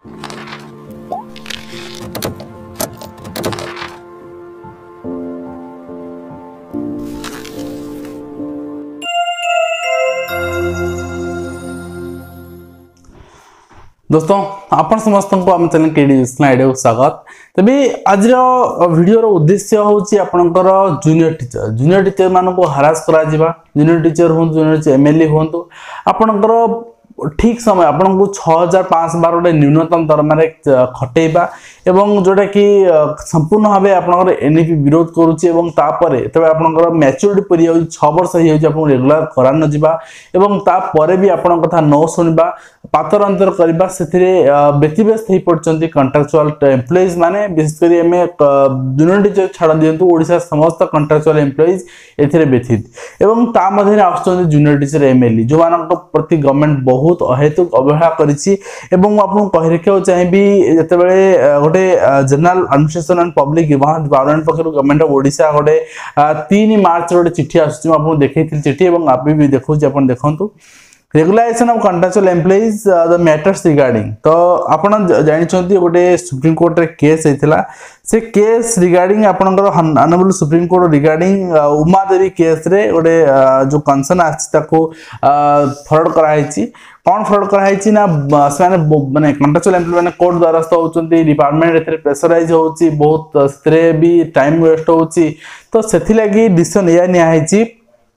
दोस्तों आपण समस्त को आम चैनल केडीएसएल आइडिया को स्वागत। तबे आज वीडियो रो उद्देश्य होची आपनकर जूनियर टीचर मानको हरास करा जिबा। जूनियर टीचर हो, जूनियर एमएलए होंतु, आपनकर ठीक समय आपन को 6512 गोटे न्यूनतम दरमा खटेबा एवं जोटा कि संपूर्ण भाव आपन एनईपी विरोध करुच्ची एवं तापर तबे आपन मैच्योरिटी परि 6 वर्ष हो आपन रेगुलर करा न जिबा एवं तापर भी आपन कथा न सुनिबा पातर अंतर करबा सेथिरे व्यतिव्यस्त हे पड़चंती कॉन्ट्रैक्चुअल एम्प्लॉइज माने विशेष करी एमे जूनियर टीचर छाड़ दियंतु ओडिसा समस्त कॉन्ट्रैक्चुअल एम्प्लॉइज एथिरे व्यथित एवं ता मध्ये आछन जूनियर टीचर एमएलए जो मानक प्रति गवर्नमेंट बहुत अहेतुक अवहेला करिछि एवं आपन कहि रखियो चाहिबी जते बेले गोटे general administration and public department पखरु गवर्नमेंट ऑफ ओडिसा गोटे 3 मार्च गोटे चिट्ठी आछछि आपन देखैथिल चिट्ठी एवं आप भी देखौ जे आपन देखंतु regularisation of contractual employees the matters regarding. तो आपन जानि छथि गोटे सुप्रीम कोर्ट रे केस हेतिला से केस रिगार्डिंग आपनकर honourable supreme court regarding Uma Devi case रे गोटे जो कंसर्न आछि ताको फॉरवर्ड कराइछि। कौन फॉरवर्ड कराइछि ना माने कॉन्ट्रैक्चुअल एम्प्लॉय माने कोर्ट द्वारस्थ होउचंती, डिपार्टमेंट एथरे प्रेशराइज होउची, बहुत सेरे भी टाइम वेस्ट होउची। तो सेथि लागि डिसीजन या निया हेछि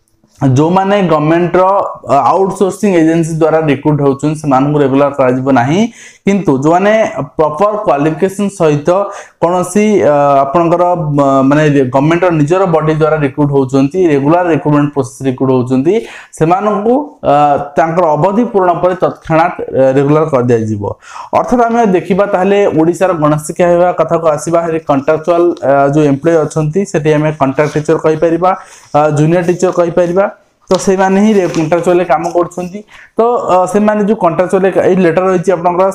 जो माने गवर्नमेंट रो आउटसोर्सिंग एजेंसी द्वारा रिक्रूट होउछन से मानकु रेगुलर करा जिवो नाही, किंतु जो माने प्रॉपर क्वालिफिकेशन सहित कोनोसी आपनकर माने गवर्नमेंट रो निजर बॉडी द्वारा रिक्रूट होउछंती, रेगुलर रिक्रूटमेंट प्रोसेस रिक्रूट होउछंती, से मानकु तांकर अवधि पूर्ण पर तत्क्षणात रेगुलर कर दिया जिवो। अर्थात हमें देखिबा ताहले ओडिसा रो गणशिक्षा विभाग कथा को आसीबा हे कॉन्ट्रैक्चुअल जो एम्प्लॉय अछंती सेठी हमें कॉन्ट्रैक्ट टीचर कहि परिबा, जूनियर टीचर कहि परिबा। तो से माने ही कॉन्ट्रैक्चुअल काम करछंती। तो से माने जो कॉन्ट्रैक्चुअल ए लेटर रहिछि आपनकर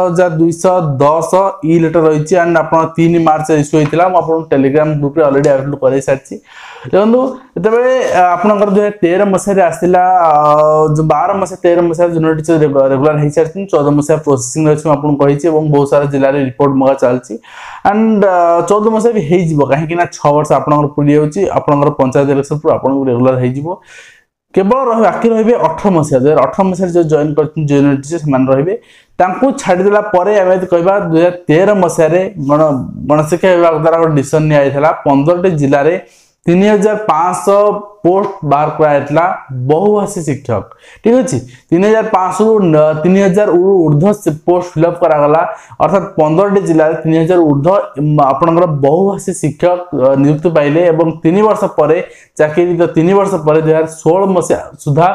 7210 ई लेटर रहिछि एंड आपन 3 मार्च इशू होइतिला। म आपन टेलीग्राम ग्रुप रे ऑलरेडी अपलोड करै सारछि। देखंतु एतबे आपनकर 2013 मसे रे आसिला जो 12 मसे 13 मसे जूनियर टीचर रेगुलर हे सारछि, 14 मसे प्रोसेसिंग रे आपन कहिछि एवं बहुत सारा जिल्ला रे रिपोर्ट मगा चलछि एंड 14 मसे भी हे जिवो काहे कि ना 6 वर्ष आपनकर पुली होछि, आपनकर पंचायत इलेक्शन पर आपन रेगुलर हे जिवो। केवल रही बाकी रही 18 मसीहा 2018 मसीह जो जॉइन कर जूनियर टीचर से रही तांकु छाड़ी देला परे आमे कहबा 2013 मसीहा रे गणशिक्षा विभाग द्वारा डिसीजन निया आइथला 15 टी जिल्ला रे 3500 पोस्ट बाहर कराइतला बहुभाषी शिक्षक। ठीक अछि, 3500 रु 3000 ऊर्ध्व पोस्ट फिलअप करा गला। अर्थात 15 टी जिल्ला रे 3000 ऊर्ध्व आपनकर बहुभाषी शिक्षक नियुक्त पाइले एवं 3 वर्ष परे चाकरी 3 वर्ष परे 2016 मसीहा सुधा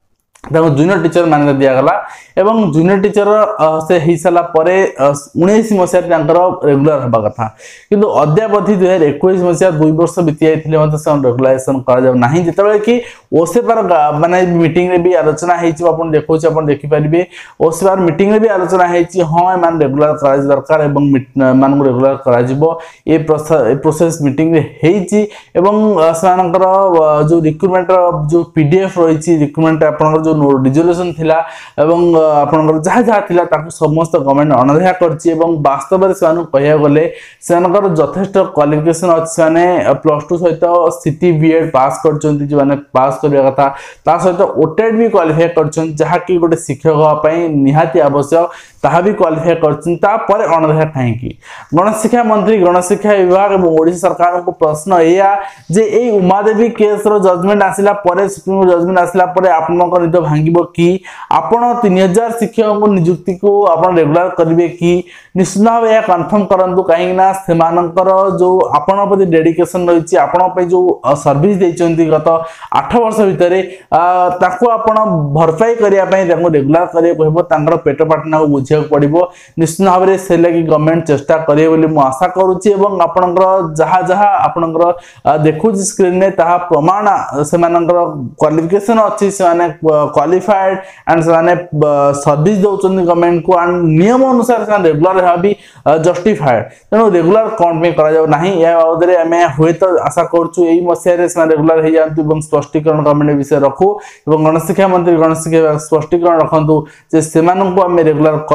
जूनियर टीचर मान्यता दिया गला एवं जूनियर टीचर से ही साला परे 19 मसीहा रेगुलर हबा कथा, किंतु अद्यावधि 2021 मसीहा 2 वर्ष बीती आइथिले मते से रेगुलाइजेशन करा जाव नाही। जेतबे कि ओसेपार माने मीटिंग रे भी आलोचना हेछि, आपण देखौछि आपण देखि परिबे ओसेपार मीटिंग रे भी आलोचना हेछि हां मान रेगुलर करा दरकार एवं मान रेगुलर करा जिवो। ए प्रोसेस मीटिंग रे हेछि एवं सानकर जो रिक्रूटमेंट जो पीडीएफ रहिछि रिक्रूटमेंट आपनकर जो रिजोल्यूशन थिला एवं आपनकर जहा जहा थिला ताकु समस्त गवर्नमेंट अनदेखा करछि एवं वास्तव रे सानु कहया गले सानकर यथेष्ट क्वालिफिकेशन अछि, माने +2 सहित सिटी बीएड पास करछन्ती, जो माने पास करिया कथा ता सहित ओटेड भी क्वालिफाई करछन जहा कि गोटे शिक्षक होआ पई निहाती आवश्यक ताहा भी क्वालिफाई करछन। ता परे अनदेखा काहे कि गणशिक्षा मंत्री गणशिक्षा विभाग एवं ओडिशा सरकार को प्रश्न एया जे ए उमादेवी केस रो जजमेंट आसिला परे सुप्रीम जजमेंट आसिला परे आपनकर निद भांगिबो कि आपण 3000 शिक्षक को नियुक्ति को आपण रेगुलर करिवे कि निश्चित भाव या कंफर्म करंतु काहे ना सेमानकर जो आपण प्रति डेडिकेशन रहिछि आपण पे जो सर्विस दैचंती गत 8 वर्ष भितरे ताको आपण भरपाई करिया पई ताको रेगुलर करिया कहबो तांकर पेट पाटना को बुझिया पड़िबो। निश्चित भाव रे से लागि गवर्नमेंट चेष्टा करिए बोली मु आशा करूछि एवं आपनकर जहा जहा आपनकर देखुछि स्क्रीन ने ताहा प्रमाण सेमानकर क्वालिफिकेशन अछि, से माने क्वालिफाइड एंड से माने सर्विस दउचंती गवर्नमेंट को एंड नियम अनुसार से रेगुलर हा भी जस्टिफाइड। तेनो रेगुलर कोन पे करा जाउ नाही या बाबदरे हमें होय तो आशा करछु एई मसिया रे से रेगुलर हे जानतु एवं स्पष्टीकरण गवर्नमेंट विषय रखु एवं गणशिक्षा मंत्री गणशिक्षा स्पष्टीकरण रखंतु जे सेमानन को हम रेगुलर करि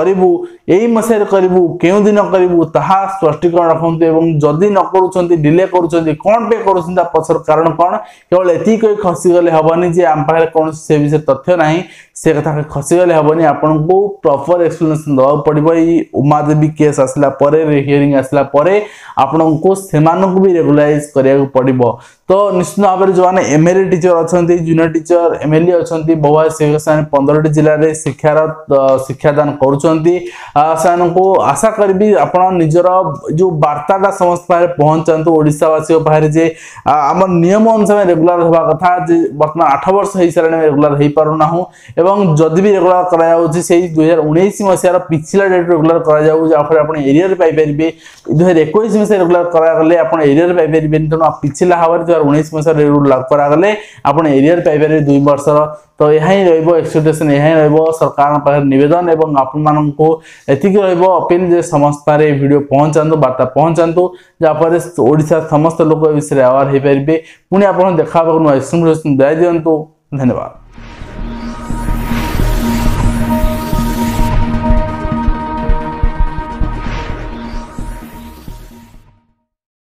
करिबु एई मसेर करिबु केउ दिन करिबु ताहा स्पष्टीकरण रखंतु एवं जदि न करूछंती डिले करूछंती कोन पे करूछंती पछर कारण कोन केवल एती कोई खसी गले हबनी जे आम पाखरे कोन से विषय तथ्य नाही से कथा खसी गले हबनी आपन को प्रॉपर एक्सप्लेनेशन दवा पड़िबो ई उमा देवी केस आसला परे हियरिंग आसला परे आपन को सेमान को भी रेगुलाइज करिया पड़िबो। तो निश्चित भाव में जो मैंने एमएलए टीचर अच्छा जूनियर टीचर एमएलए अच्छा बहु से 15 जिले में शिक्षादान करो आशा करी आप निजर जो वार्ताटा समस्त पाखे पहुंचातु ओडावासी पाखे जे आम नियम अनुसार रेगुलर हवा कथा बर्तमान 8 वर्ष हो सारे रेगुलर हो पारना एवं जदि भी रेगुलर करा 2019 मसीहार पिछला डेट रेगुलर कर एरिया पाइपर 2021 मसीह रेगुलर करागले आप एरिया पाइपर तेणु पिछला हवा 2019 मसीह रेगुलर करागले आप एरिया पाइपर 2 वर्ष तो यह ही एक्सपेक्टेशन यह ही सरकार पाखे निवेदन एवं आपण को एतिक अपील जे समस्त पारे वीडियो पहुंचातु वार्ता पहुंचातु जहाँफल ओडिशा समस्त लोक विषय अवेयर हो पारे पुणी आप देखा नुआ दया दिंतु। धन्यवाद।